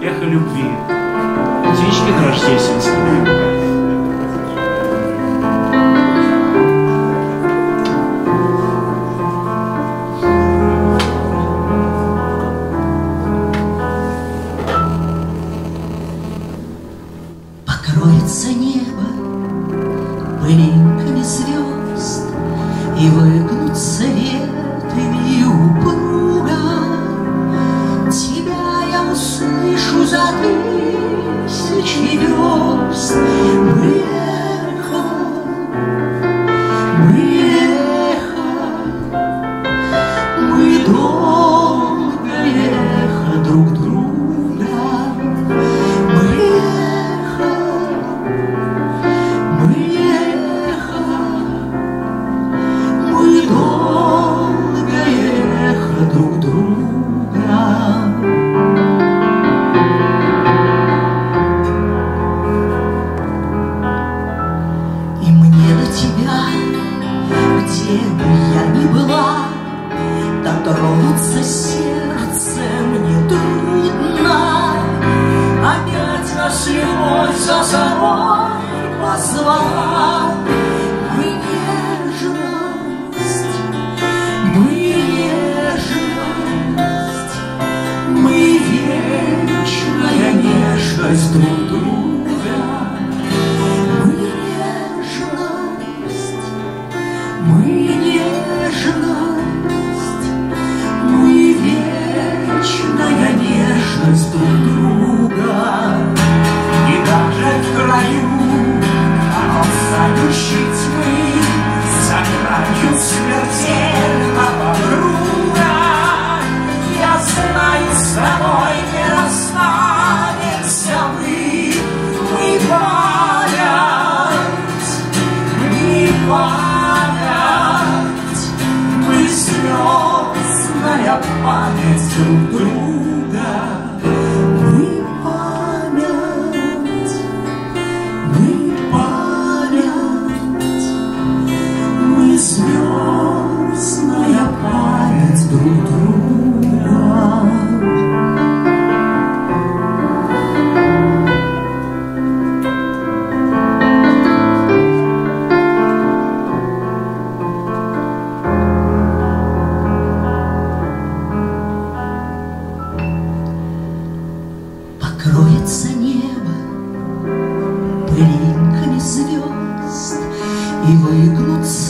эхо любви, птички рождественские. Покроется небо пылинками звезд, и выгнутся ветви упруга. Тебя я услышу за тысячи верст. Мы долго эхо друг друга. Друг друга. И мне до тебя, где бы я ни была, дотронуться сердцем не трудно. Опять наша любовь за собой позвала. Мы вечная нежность друг друга. Мы вечная нежность друг друга. И даже в краю колоссальнющей тьмы, за гранью смертельного круга, я знаю, с тобой не расстанемся мы. Мы звездная память друг друга. Мы память, мы звездная память друг друга. Покроется небо пылинками звезд, и выгнутся